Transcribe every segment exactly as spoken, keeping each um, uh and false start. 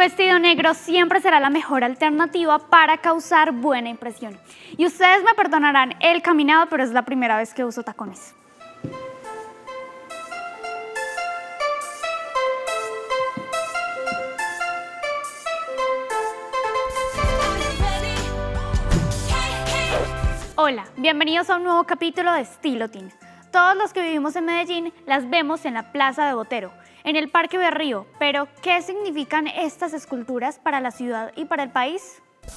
vestido negro siempre será la mejor alternativa para causar buena impresión. Y ustedes me perdonarán el caminado, pero es la primera vez que uso tacones. Hola, bienvenidos a un nuevo capítulo de Estilo Teen. Todos los que vivimos en Medellín las vemos en la Plaza de Botero, en el Parque Berrío, pero ¿qué significan estas esculturas para la ciudad y para el país?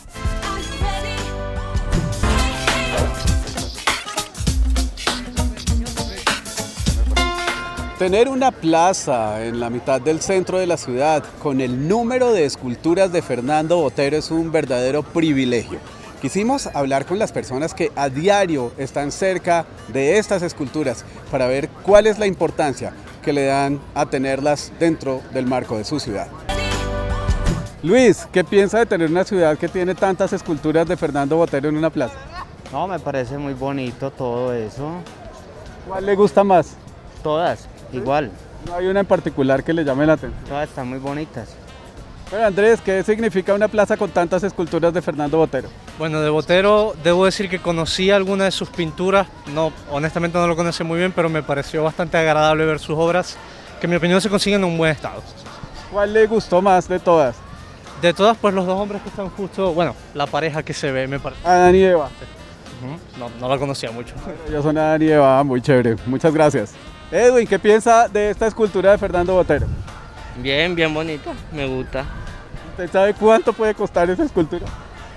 Tener una plaza en la mitad del centro de la ciudad con el número de esculturas de Fernando Botero es un verdadero privilegio. Quisimos hablar con las personas que a diario están cerca de estas esculturas para ver cuál es la importancia que le dan a tenerlas dentro del marco de su ciudad. Luis, ¿qué piensa de tener una ciudad que tiene tantas esculturas de Fernando Botero en una plaza? No, me parece muy bonito todo eso. ¿Cuál le gusta más? Todas, ¿sí? Igual. No hay una en particular que le llame la atención. Todas están muy bonitas. Bueno, Andrés, ¿qué significa una plaza con tantas esculturas de Fernando Botero? Bueno, de Botero debo decir que conocí algunas de sus pinturas, no, honestamente no lo conocí muy bien, pero me pareció bastante agradable ver sus obras, que en mi opinión se consiguen en un buen estado. ¿Cuál le gustó más de todas? De todas, pues los dos hombres que están justo, bueno, la pareja que se ve, me parece. Adán y Eva. Uh-huh. No, no la conocía mucho. Ellos son Adán y Eva, muy chévere, muchas gracias. Edwin, ¿qué piensa de esta escultura de Fernando Botero? Bien, bien bonito, me gusta. ¿Usted sabe cuánto puede costar esa escultura?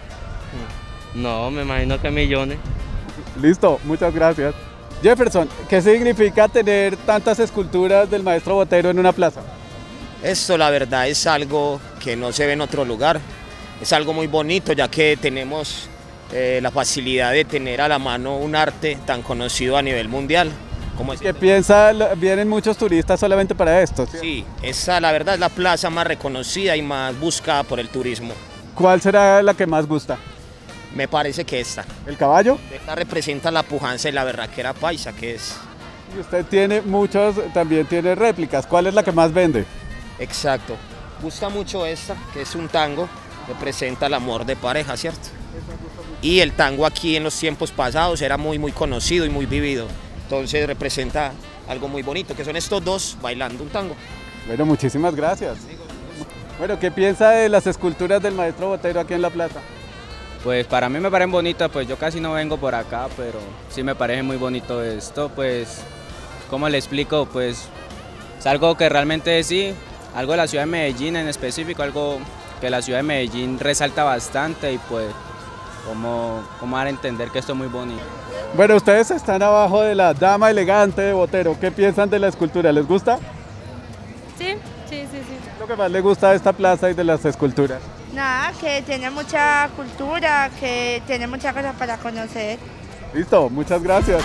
No, me imagino que millones. Listo, muchas gracias. Jefferson, ¿qué significa tener tantas esculturas del maestro Botero en una plaza? Esto la verdad es algo que no se ve en otro lugar, es algo muy bonito ya que tenemos eh, la facilidad de tener a la mano un arte tan conocido a nivel mundial. Como ¿Qué piensa? Vienen muchos turistas solamente para esto, ¿sí? Sí, esa la verdad es la plaza más reconocida y más buscada por el turismo. ¿Cuál será la que más gusta? Me parece que esta. ¿El caballo? Esta representa la pujanza y la berraquera paisa que es. Y usted tiene muchos, también tiene réplicas. ¿Cuál es la que más vende? Exacto. Gusta mucho esta, que es un tango, representa el amor de pareja, ¿cierto? Y el tango aquí en los tiempos pasados era muy, muy conocido y muy vivido. Entonces representa algo muy bonito, que son estos dos bailando un tango. Bueno, muchísimas gracias. Bueno, ¿qué piensa de las esculturas del maestro Botero aquí en la plaza? Pues para mí me parecen bonitas, pues yo casi no vengo por acá, pero sí me parece muy bonito esto, pues, ¿cómo le explico? Pues es algo que realmente sí, algo de la ciudad de Medellín en específico, algo que la ciudad de Medellín resalta bastante y pues, ¿cómo, cómo dar a entender que esto es muy bonito? Bueno, ustedes están abajo de la Dama Elegante de Botero. ¿Qué piensan de la escultura? ¿Les gusta? Sí, sí, sí, sí. ¿Qué es lo que más les gusta de esta plaza y de las esculturas? Nada, que tiene mucha cultura, que tiene muchas cosas para conocer. Listo, muchas gracias.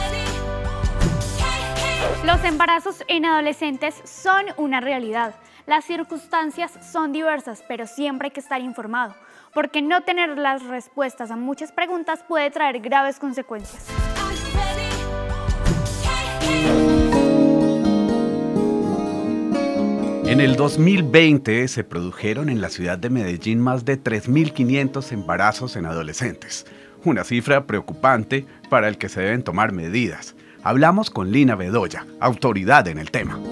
Los embarazos en adolescentes son una realidad. Las circunstancias son diversas, pero siempre hay que estar informado, porque no tener las respuestas a muchas preguntas puede traer graves consecuencias. En el dos mil veinte se produjeron en la ciudad de Medellín más de tres mil quinientos embarazos en adolescentes, una cifra preocupante para el que se deben tomar medidas. Hablamos con Lina Bedoya, autoridad en el tema.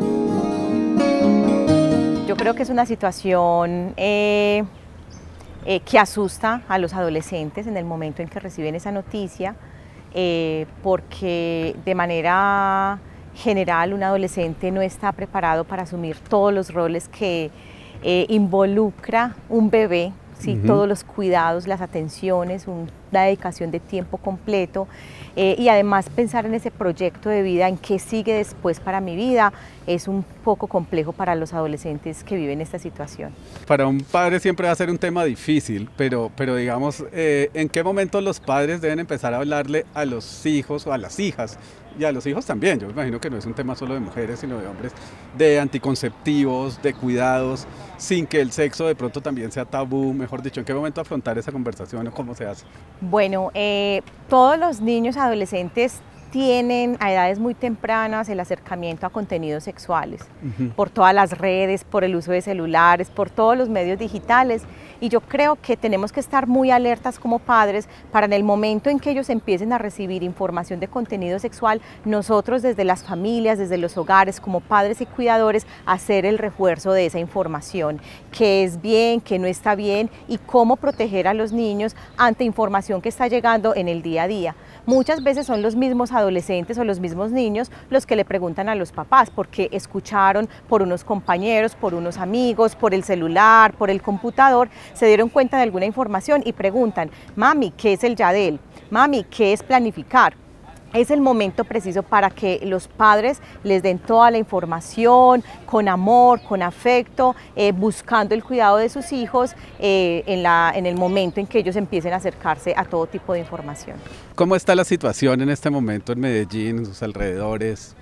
Yo creo que es una situación eh, eh, que asusta a los adolescentes en el momento en que reciben esa noticia, eh, porque de manera general un adolescente no está preparado para asumir todos los roles que eh, involucra un bebé, ¿sí? Uh-huh. Todos los cuidados, las atenciones, una dedicación de tiempo completo eh, y además pensar en ese proyecto de vida, en qué sigue después para mi vida, es un poco complejo para los adolescentes que viven esta situación. Para un padre siempre va a ser un tema difícil, pero, pero digamos, eh, ¿en qué momento los padres deben empezar a hablarle a los hijos o a las hijas? Y a los hijos también, yo me imagino que no es un tema solo de mujeres, sino de hombres, de anticonceptivos, de cuidados, sin que el sexo de pronto también sea tabú, mejor dicho, ¿en qué momento afrontar esa conversación o cómo se hace? Bueno, eh, todos los niños adolescentes tienen a edades muy tempranas el acercamiento a contenidos sexuales, Ujú. por todas las redes, por el uso de celulares, por todos los medios digitales. Y yo creo que tenemos que estar muy alertas como padres para en el momento en que ellos empiecen a recibir información de contenido sexual, nosotros desde las familias, desde los hogares, como padres y cuidadores, hacer el refuerzo de esa información, qué es bien, qué no está bien y cómo proteger a los niños ante información que está llegando en el día a día. Muchas veces son los mismos adolescentes o los mismos niños los que le preguntan a los papás porque escucharon por unos compañeros, por unos amigos, por el celular, por el computador, se dieron cuenta de alguna información y preguntan, mami, ¿qué es el Yadel? Mami, ¿qué es planificar? Es el momento preciso para que los padres les den toda la información, con amor, con afecto, eh, buscando el cuidado de sus hijos eh, en, la, en el momento en que ellos empiecen a acercarse a todo tipo de información. ¿Cómo está la situación en este momento en Medellín, en sus alrededores?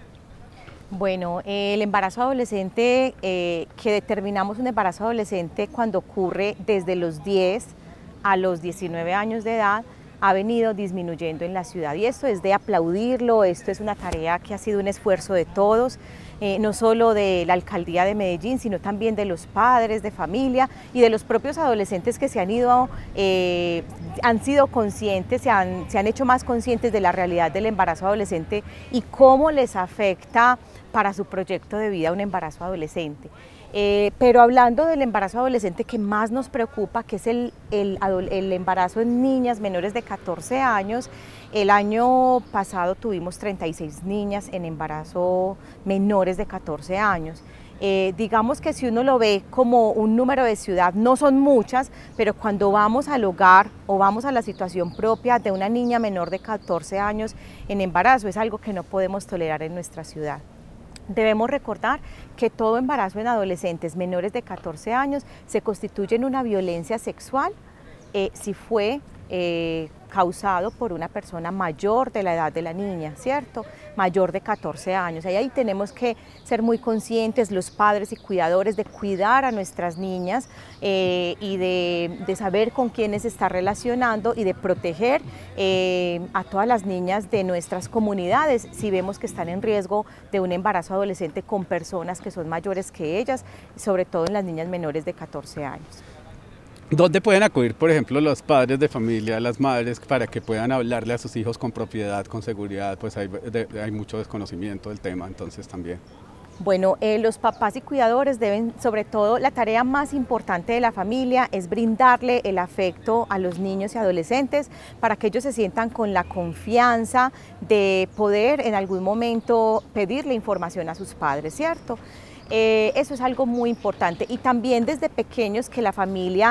Bueno, eh, el embarazo adolescente, eh, que determinamos un embarazo adolescente cuando ocurre desde los diez a los diecinueve años de edad, ha venido disminuyendo en la ciudad y esto es de aplaudirlo, esto es una tarea que ha sido un esfuerzo de todos, eh, no solo de la alcaldía de Medellín, sino también de los padres de familia y de los propios adolescentes que se han ido, eh, han sido conscientes, se han, se han hecho más conscientes de la realidad del embarazo adolescente y cómo les afecta para su proyecto de vida un embarazo adolescente. Eh, pero hablando del embarazo adolescente que más nos preocupa, que es el, el, el embarazo en niñas menores de catorce años, el año pasado tuvimos treinta y seis niñas en embarazo menores de catorce años. Eh, digamos que si uno lo ve como un número de ciudad, no son muchas, pero cuando vamos al hogar o vamos a la situación propia de una niña menor de catorce años en embarazo, es algo que no podemos tolerar en nuestra ciudad. Debemos recordar que todo embarazo en adolescentes menores de catorce años se constituye en una violencia sexual eh, si fue eh, causado por una persona mayor de la edad de la niña, ¿cierto? Mayor de catorce años. Y ahí tenemos que ser muy conscientes, los padres y cuidadores, de cuidar a nuestras niñas eh, y de, de saber con quiénes se está relacionando y de proteger eh, a todas las niñas de nuestras comunidades si vemos que están en riesgo de un embarazo adolescente con personas que son mayores que ellas, sobre todo en las niñas menores de catorce años. ¿Dónde pueden acudir, por ejemplo, los padres de familia, las madres, para que puedan hablarle a sus hijos con propiedad, con seguridad? Pues hay, de, hay mucho desconocimiento del tema, entonces también. Bueno, eh, los papás y cuidadores deben, sobre todo, la tarea más importante de la familia es brindarle el afecto a los niños y adolescentes para que ellos se sientan con la confianza de poder en algún momento pedirle información a sus padres, ¿cierto? Eh, eso es algo muy importante y también desde pequeños que la familia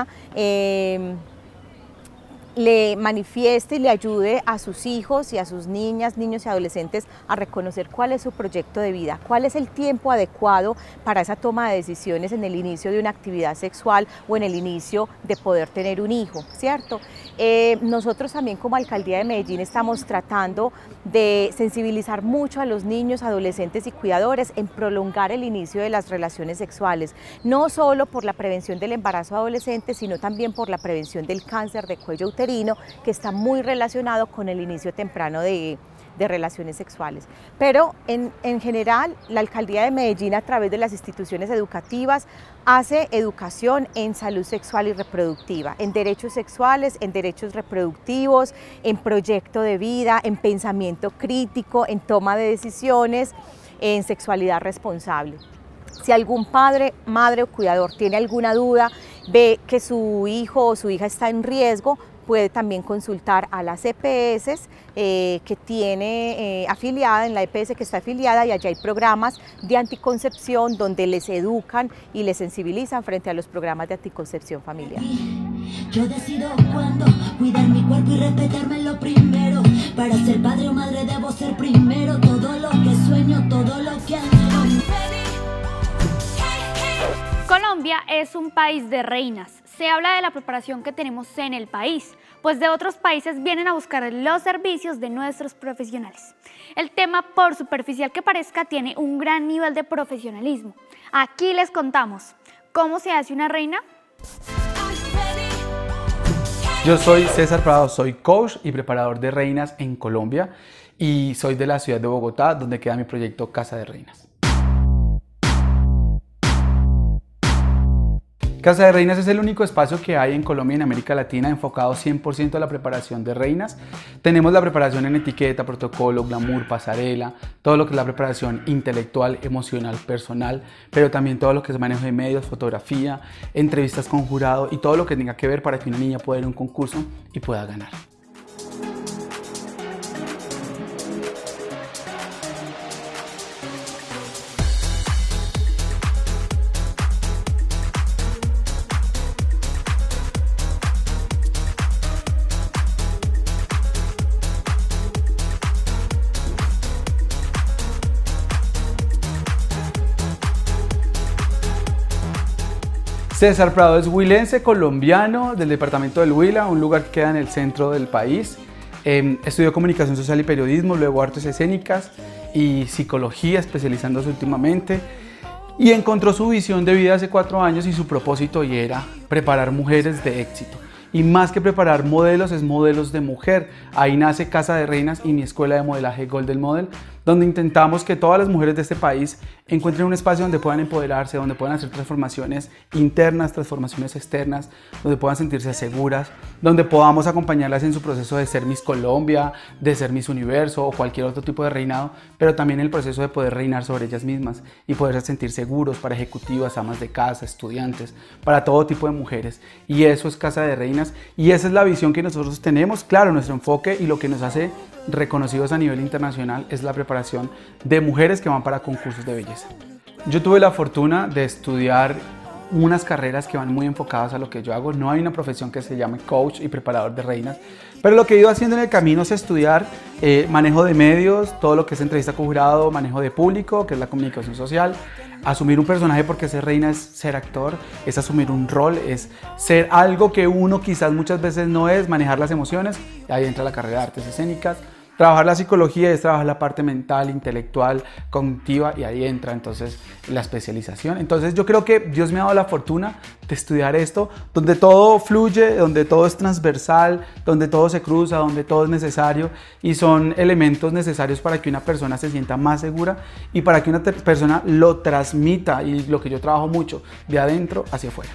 eh, le manifieste y le ayude a sus hijos y a sus niñas, niños y adolescentes a reconocer cuál es su proyecto de vida, cuál es el tiempo adecuado para esa toma de decisiones en el inicio de una actividad sexual o en el inicio de poder tener un hijo, ¿cierto? Eh, nosotros también como Alcaldía de Medellín estamos tratando de sensibilizar mucho a los niños, adolescentes y cuidadores en prolongar el inicio de las relaciones sexuales, no solo por la prevención del embarazo adolescente, sino también por la prevención del cáncer de cuello uterino, que está muy relacionado con el inicio temprano de, de relaciones sexuales. Pero en, en general, la Alcaldía de Medellín, a través de las instituciones educativas, hace educación en salud sexual y reproductiva, en derechos sexuales, en derechos reproductivos, en proyecto de vida, en pensamiento crítico, en toma de decisiones, en sexualidad responsable. Si algún padre, madre o cuidador tiene alguna duda, ve que su hijo o su hija está en riesgo, puede también consultar a las E P S eh, que tiene eh, afiliada, en la E P S que está afiliada, y allá hay programas de anticoncepción donde les educan y les sensibilizan frente a los programas de anticoncepción familiar. Yo decido cuándo cuidar mi cuerpo y respetarme lo primero. Para ser padre o madre debo ser primero. Todo lo que sueño, todo lo que anhelo. Colombia es un país de reinas. Se habla de la preparación que tenemos en el país, pues de otros países vienen a buscar los servicios de nuestros profesionales. El tema, por superficial que parezca, tiene un gran nivel de profesionalismo. Aquí les contamos cómo se hace una reina. Yo soy César Prado, soy coach y preparador de reinas en Colombia y soy de la ciudad de Bogotá, donde queda mi proyecto Casa de Reinas. Casa de Reinas es el único espacio que hay en Colombia y en América Latina enfocado cien por ciento a la preparación de reinas. Tenemos la preparación en etiqueta, protocolo, glamour, pasarela, todo lo que es la preparación intelectual, emocional, personal, pero también todo lo que es manejo de medios, fotografía, entrevistas con jurado y todo lo que tenga que ver para que una niña pueda ir a un concurso y pueda ganar. César Prado es huilense, colombiano, del departamento del Huila, un lugar que queda en el centro del país. Eh, estudió comunicación social y periodismo, luego artes escénicas y psicología, especializándose últimamente. Y encontró su visión de vida hace cuatro años y su propósito y era preparar mujeres de éxito. Y más que preparar modelos, es modelos de mujer. Ahí nace Casa de Reinas y mi escuela de modelaje Golden Model, donde intentamos que todas las mujeres de este país encuentren un espacio donde puedan empoderarse, donde puedan hacer transformaciones internas, transformaciones externas, donde puedan sentirse seguras, donde podamos acompañarlas en su proceso de ser Miss Colombia, de ser Miss Universo o cualquier otro tipo de reinado, pero también el proceso de poder reinar sobre ellas mismas y poderse sentir seguros para ejecutivas, amas de casa, estudiantes, para todo tipo de mujeres. Y eso es Casa de Reinas y esa es la visión que nosotros tenemos. Claro, nuestro enfoque y lo que nos hace reconocidos a nivel internacional es la preparación de mujeres que van para concursos de belleza. Yo tuve la fortuna de estudiar unas carreras que van muy enfocadas a lo que yo hago. No hay una profesión que se llame coach y preparador de reinas, pero lo que he ido haciendo en el camino es estudiar eh, manejo de medios, todo lo que es entrevista con jurado, manejo de público, que es la comunicación social, asumir un personaje, porque ser reina es ser actor, es asumir un rol, es ser algo que uno quizás muchas veces no es, manejar las emociones, y ahí entra la carrera de artes escénicas. Trabajar la psicología es trabajar la parte mental, intelectual, cognitiva, y ahí entra entonces la especialización. Entonces yo creo que Dios me ha dado la fortuna de estudiar esto, donde todo fluye, donde todo es transversal, donde todo se cruza, donde todo es necesario y son elementos necesarios para que una persona se sienta más segura y para que una persona lo transmita, y lo que yo trabajo mucho, de adentro hacia afuera.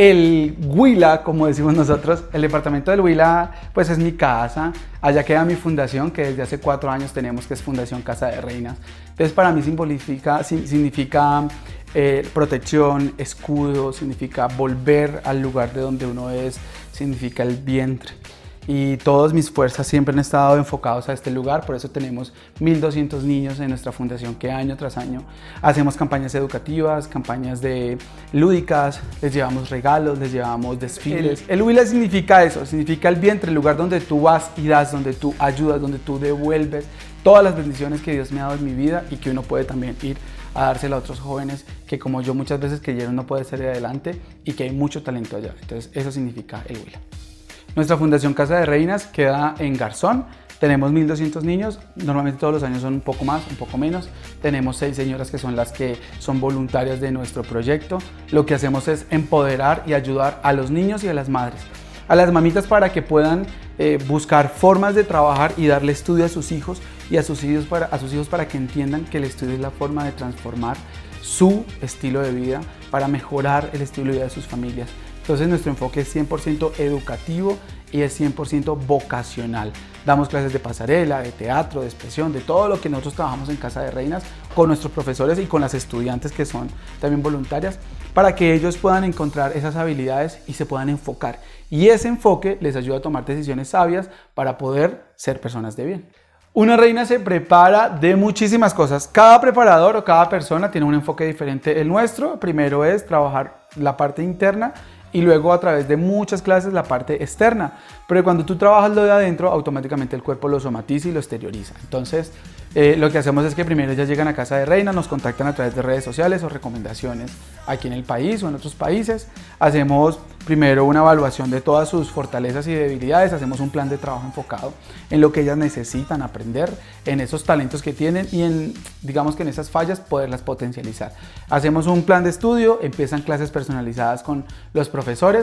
El Huila, como decimos nosotros, el departamento del Huila, pues es mi casa. Allá queda mi fundación, que desde hace cuatro años tenemos, que es Fundación Casa de Reinas. Entonces para mí significa, significa eh, protección, escudo, significa volver al lugar de donde uno es, significa el vientre. Y todas mis fuerzas siempre han estado enfocados a este lugar, por eso tenemos mil doscientos niños en nuestra fundación que año tras año hacemos campañas educativas, campañas de lúdicas, les llevamos regalos, les llevamos desfiles. El, el Huila significa eso, significa el vientre, el lugar donde tú vas y das, donde tú ayudas, donde tú devuelves todas las bendiciones que Dios me ha dado en mi vida y que uno puede también ir a dársela a otros jóvenes que, como yo, muchas veces creyeron no poder salir adelante y que hay mucho talento allá. Entonces eso significa el Huila. Nuestra Fundación Casa de Reinas queda en Garzón. Tenemos mil doscientos niños, normalmente todos los años son un poco más, un poco menos. Tenemos seis señoras que son las que son voluntarias de nuestro proyecto. Lo que hacemos es empoderar y ayudar a los niños y a las madres, a las mamitas, para que puedan eh, buscar formas de trabajar y darle estudio a sus hijos y a sus hijos para, a sus hijos para que entiendan que el estudio es la forma de transformar su estilo de vida, para mejorar el estilo de vida de sus familias. Entonces nuestro enfoque es cien por ciento educativo y es cien por ciento vocacional. Damos clases de pasarela, de teatro, de expresión, de todo lo que nosotros trabajamos en Casa de Reinas con nuestros profesores y con las estudiantes que son también voluntarias, para que ellos puedan encontrar esas habilidades y se puedan enfocar. Y ese enfoque les ayuda a tomar decisiones sabias para poder ser personas de bien. Una reina se prepara de muchísimas cosas. Cada preparador o cada persona tiene un enfoque diferente. El nuestro primero es trabajar la parte interna y luego a través de muchas clases la parte externa. Pero cuando tú trabajas lo de adentro, automáticamente el cuerpo lo somatiza y lo exterioriza. Entonces, eh, lo que hacemos es que primero ellas llegan a Casa de Reina, nos contactan a través de redes sociales o recomendaciones aquí en el país o en otros países. Hacemos primero una evaluación de todas sus fortalezas y debilidades, hacemos un plan de trabajo enfocado en lo que ellas necesitan aprender, en esos talentos que tienen y en, digamos que en esas fallas, poderlas potencializar. Hacemos un plan de estudio, empiezan clases personalizadas con los profesores.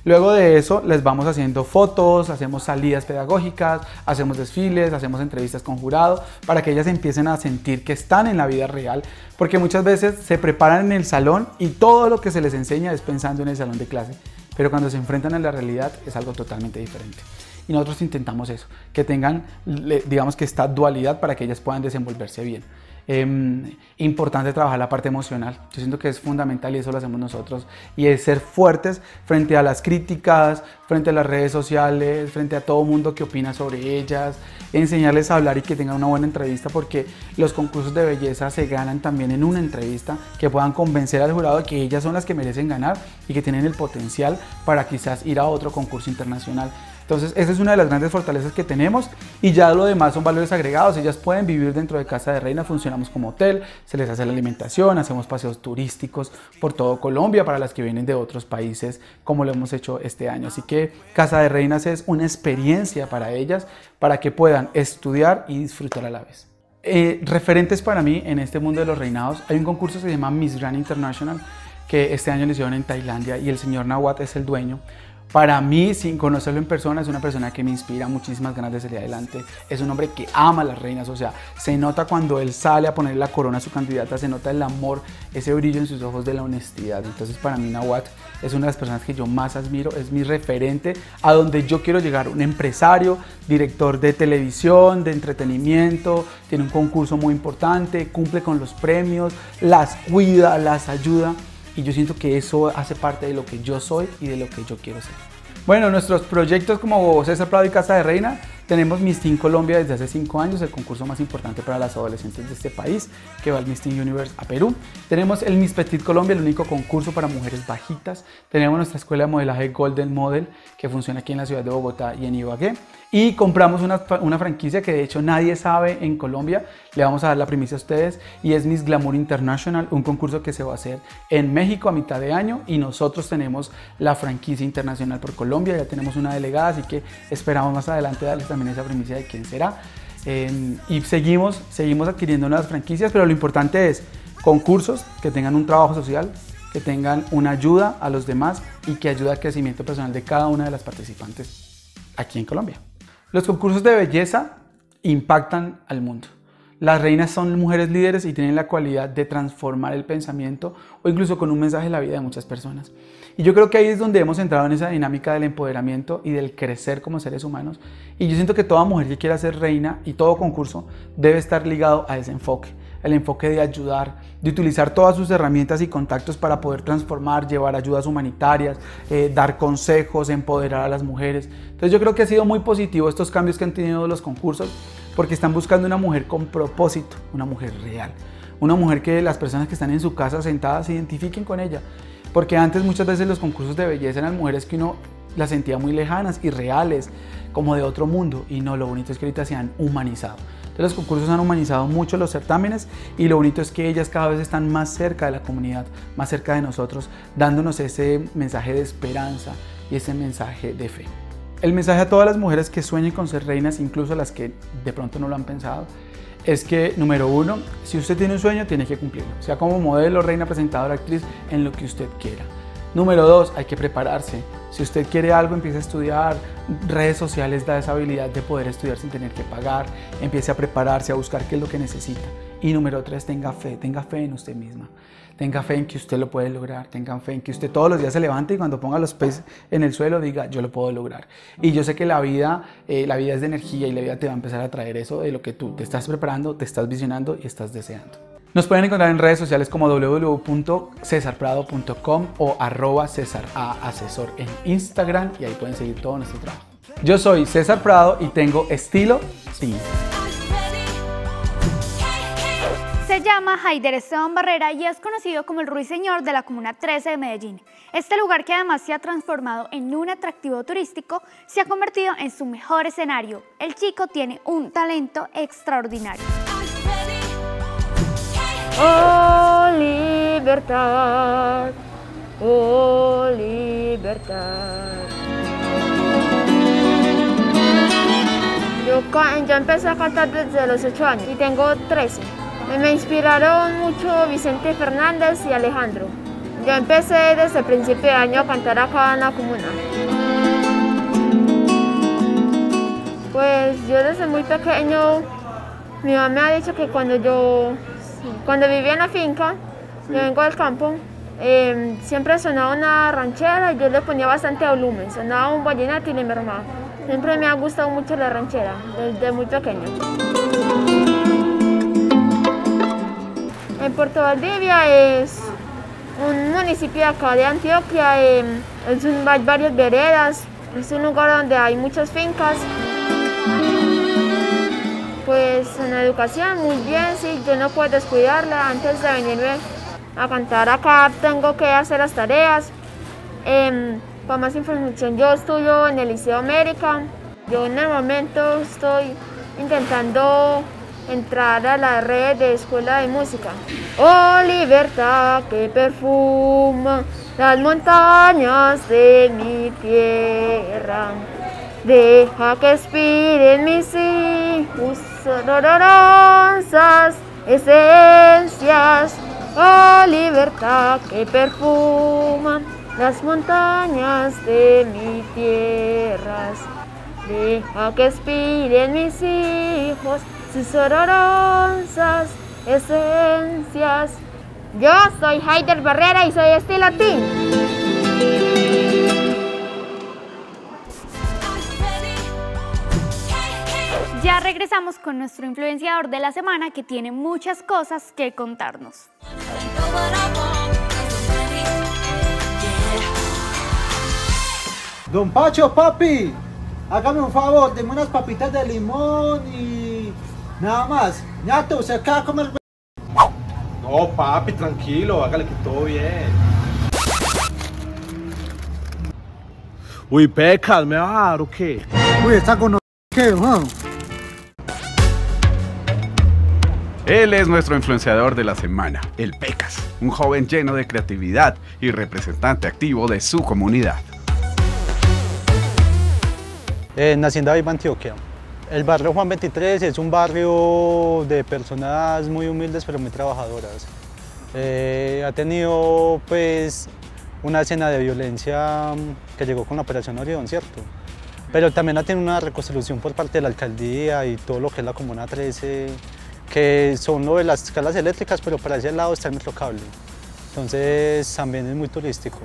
Luego de eso les vamos haciendo fotos, hacemos salidas pedagógicas, hacemos desfiles, hacemos entrevistas con jurado para que ellas empiecen a sentir que están en la vida real, porque muchas veces se preparan en el salón y todo lo que se les enseña es pensando en el salón de clase, pero cuando se enfrentan a la realidad es algo totalmente diferente. Y nosotros intentamos eso, que tengan, digamos que esta dualidad para que ellas puedan desenvolverse bien. Eh, importante trabajar la parte emocional, yo siento que es fundamental y eso lo hacemos nosotros, y es ser fuertes frente a las críticas, frente a las redes sociales, frente a todo mundo que opina sobre ellas, enseñarles a hablar y que tengan una buena entrevista, porque los concursos de belleza se ganan también en una entrevista, que puedan convencer al jurado de que ellas son las que merecen ganar y que tienen el potencial para quizás ir a otro concurso internacional. Entonces esa es una de las grandes fortalezas que tenemos, y ya lo demás son valores agregados. Ellas pueden vivir dentro de Casa de Reina, funcionamos como hotel, se les hace la alimentación, hacemos paseos turísticos por todo Colombia para las que vienen de otros países, como lo hemos hecho este año. Así que Casa de Reinas es una experiencia para ellas, para que puedan estudiar y disfrutar a la vez. Eh, referentes para mí en este mundo de los reinados, hay un concurso que se llama Miss Grand International, que este año lo hicieron en Tailandia y el señor Nawat es el dueño. Para mí, sin conocerlo en persona, es una persona que me inspira muchísimas ganas de salir adelante. Es un hombre que ama a las reinas, o sea, se nota cuando él sale a poner la corona a su candidata, se nota el amor, ese brillo en sus ojos de la honestidad. Entonces, para mí, Nawat es una de las personas que yo más admiro, es mi referente a donde yo quiero llegar. Un empresario, director de televisión, de entretenimiento, tiene un concurso muy importante, cumple con los premios, las cuida, las ayuda. Y yo siento que eso hace parte de lo que yo soy y de lo que yo quiero ser. Bueno, nuestros proyectos como César Prado y Casa de Reina, tenemos Miss Teen Colombia desde hace cinco años, el concurso más importante para las adolescentes de este país, que va al Miss Teen Universe a Perú. Tenemos el Miss Petit Colombia, el único concurso para mujeres bajitas. Tenemos nuestra escuela de modelaje Golden Model, que funciona aquí en la ciudad de Bogotá y en Ibagué. Y compramos una, una franquicia que de hecho nadie sabe en Colombia, le vamos a dar la primicia a ustedes, y es Miss Glamour International, un concurso que se va a hacer en México a mitad de año, y nosotros tenemos la franquicia internacional por Colombia, ya tenemos una delegada, así que esperamos más adelante darles también esa primicia de quién será. Eh, y seguimos, seguimos adquiriendo nuevas franquicias, pero lo importante es concursos que tengan un trabajo social, que tengan una ayuda a los demás y que ayude al crecimiento personal de cada una de las participantes aquí en Colombia. Los concursos de belleza impactan al mundo. Las reinas son mujeres líderes y tienen la cualidad de transformar el pensamiento o incluso con un mensaje la vida de muchas personas. Y yo creo que ahí es donde hemos entrado en esa dinámica del empoderamiento y del crecer como seres humanos. Y yo siento que toda mujer que quiera ser reina y todo concurso debe estar ligado a ese enfoque. El enfoque de ayudar, de utilizar todas sus herramientas y contactos para poder transformar, llevar ayudas humanitarias, eh, dar consejos, empoderar a las mujeres. Entonces yo creo que ha sido muy positivo estos cambios que han tenido los concursos, porque están buscando una mujer con propósito, una mujer real, una mujer que las personas que están en su casa sentadas se identifiquen con ella. Porque antes muchas veces los concursos de belleza eran mujeres que uno las sentía muy lejanas, irreales, como de otro mundo, y no, lo bonito es que ahorita se han humanizado. Entonces los concursos han humanizado mucho los certámenes, y lo bonito es que ellas cada vez están más cerca de la comunidad, más cerca de nosotros, dándonos ese mensaje de esperanza y ese mensaje de fe. El mensaje a todas las mujeres que sueñen con ser reinas, incluso las que de pronto no lo han pensado, es que, número uno, si usted tiene un sueño, tiene que cumplirlo, sea como modelo, reina, presentadora, actriz, en lo que usted quiera. Número dos, hay que prepararse. Si usted quiere algo, empiece a estudiar. Redes sociales da esa habilidad de poder estudiar sin tener que pagar. Empiece a prepararse, a buscar qué es lo que necesita. Y número tres, tenga fe, tenga fe en usted misma. Tenga fe en que usted lo puede lograr, tengan fe en que usted todos los días se levante y cuando ponga los pies en el suelo diga, yo lo puedo lograr. Y yo sé que la vida, eh, la vida es de energía y la vida te va a empezar a traer eso de lo que tú te estás preparando, te estás visionando y estás deseando. Nos pueden encontrar en redes sociales como w w w punto cesar prado punto com o arroba César A Asesor en Instagram, y ahí pueden seguir todo nuestro trabajo. Yo soy César Prado y tengo estilo sí. Se llama Haider Esteban Barrera y es conocido como el ruiseñor de la Comuna trece de Medellín. Este lugar, que además se ha transformado en un atractivo turístico, se ha convertido en su mejor escenario. El chico tiene un talento extraordinario. Oh, libertad, oh, libertad. Yo, yo empecé a cantar desde los ocho años y tengo trece. Me inspiraron mucho Vicente Fernández y Alejandro. Yo empecé desde el principio de año a cantar acá en la comuna. Pues yo desde muy pequeño, mi mamá me ha dicho que cuando yo, cuando vivía en la finca, yo vengo del campo, eh, siempre sonaba una ranchera y yo le ponía bastante volumen, sonaba un vallenato y le mermaba. Siempre me ha gustado mucho la ranchera, desde muy pequeño. En Puerto Valdivia es un municipio de acá de Antioquia, eh, es un, hay varias veredas, es un lugar donde hay muchas fincas. Pues en la educación muy bien, sí, yo no puedo descuidarla. Antes de venirme a cantar acá tengo que hacer las tareas. Eh, para más información, yo estudio en el Liceo América. Yo en el momento estoy intentando entrar a la red de escuela de música. Oh libertad que perfuma las montañas de mi tierra, deja que expiren mis hijos olorosas esencias. Oh libertad que perfuma las montañas de mi tierras, deja que expiren mis hijos sus olorosas esencias. Yo soy Heider Barrera y soy estilo teen. Ya regresamos con nuestro influenciador de la semana que tiene muchas cosas que contarnos. Don Pacho, papi, hágame un favor, deme unas papitas de limón y nada más. Ñato, ¿se acaba de comer? No, papi, tranquilo, hágale que todo bien. Uy, Pecas, ¿me va a dar o qué? Uy, está con... ¿Qué, man? Él es nuestro influenciador de la semana, el Pecas, un joven lleno de creatividad y representante activo de su comunidad. Eh, nací en David, Antioquia. El barrio Juan veintitrés es un barrio de personas muy humildes pero muy trabajadoras. Eh, ha tenido pues una escena de violencia que llegó con la Operación Orión, ¿cierto? Pero también ha tenido una reconstrucción por parte de la alcaldía y todo lo que es la Comuna trece, que son lo de las escalas eléctricas, pero para ese lado está el Metrocable. Entonces también es muy turístico.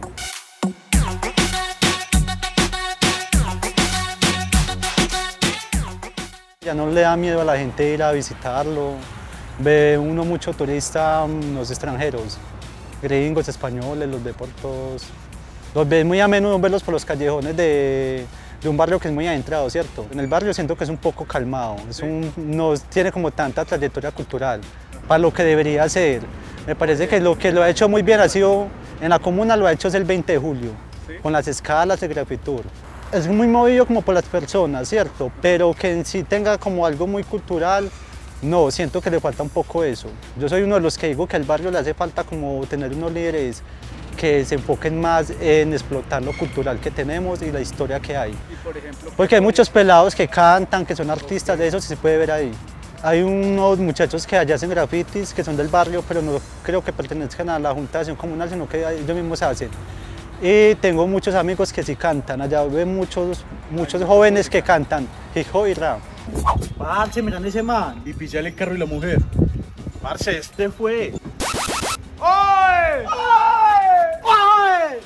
Ya no le da miedo a la gente ir a visitarlo. Ve uno mucho turista, los extranjeros, gringos, españoles, los ve por todos. Los ve muy a menudo verlos por los callejones de, de un barrio que es muy adentrado, ¿cierto? En el barrio siento que es un poco calmado, es un, no tiene como tanta trayectoria cultural para lo que debería ser. Me parece que lo que lo ha hecho muy bien ha sido, en la comuna lo ha hecho es el veinte de julio, ¿sí? Con las escalas de Grafitur. Es muy movido como por las personas, ¿cierto? Pero que en sí tenga como algo muy cultural, no, siento que le falta un poco eso. Yo soy uno de los que digo que al barrio le hace falta como tener unos líderes que se enfoquen más en explotar lo cultural que tenemos y la historia que hay. ¿Y por ejemplo, porque hay muchos pelados que cantan, que son artistas, de eso sí se puede ver ahí. Hay unos muchachos que allá hacen grafitis, que son del barrio, pero no creo que pertenezcan a la Junta de Acción Comunal, sino que ellos mismos hacen. Y tengo muchos amigos que sí cantan, allá ven muchos, muchos jóvenes que cantan hip hop y rap. Parce, miran ese man. Y pillale el carro y la mujer. Parce, este fue. ¡Ay! ¡Ay!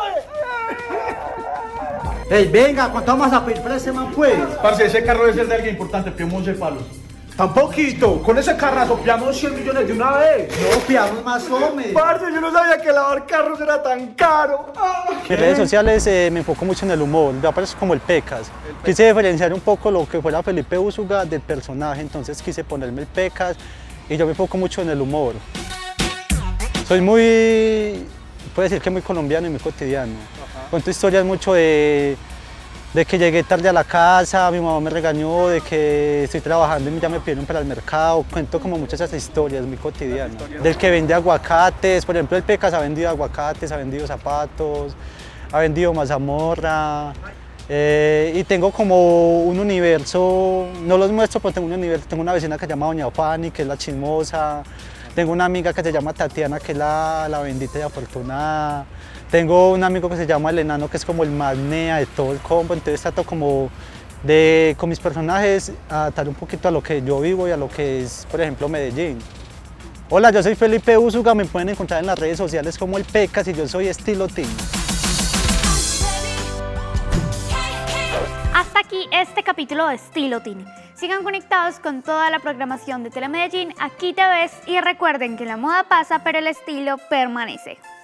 ¡Ey, venga! ¿Cuánto vamos a pedir para ese man, pues? Parce, ese carro debe ser de alguien importante, piamos once palos. Tan poquito, con ese carrazo piamos cien millones de una vez. No, piamos más hombres. Parce, yo no sabía que lavar carros era tan caro. En redes sociales eh, me enfoco mucho en el humor, yo aparezco como el Pecas. Quise diferenciar un poco lo que fuera Felipe Úsuga del personaje, entonces quise ponerme el Pecas y yo me enfoco mucho en el humor. Soy muy, puedo decir que muy colombiano y muy cotidiano. Ajá. Cuento historias mucho de, de que llegué tarde a la casa, mi mamá me regañó, de que estoy trabajando y ya me pidieron para el mercado. Cuento como muchas esas historias muy cotidianas. Del que vende aguacates, por ejemplo el Pecas ha vendido aguacates, ha vendido zapatos, ha vendido mazamorra. Eh, y tengo como un universo, no los muestro, pero tengo un universo, tengo una vecina que se llama Doña Fanny, que es la chismosa. Tengo una amiga que se llama Tatiana, que es la, la bendita y afortunada. Tengo un amigo que se llama El Enano, que es como el más nea de todo el combo. Entonces trato como de, con mis personajes, adaptar un poquito a lo que yo vivo y a lo que es, por ejemplo, Medellín. Hola, yo soy Felipe Úsuga, me pueden encontrar en las redes sociales como El Pecas y yo soy Estilo Team. Hasta aquí este capítulo de Estilo Teen. Sigan conectados con toda la programación de Telemedellín, Aquí te ves, y recuerden que la moda pasa pero el estilo permanece.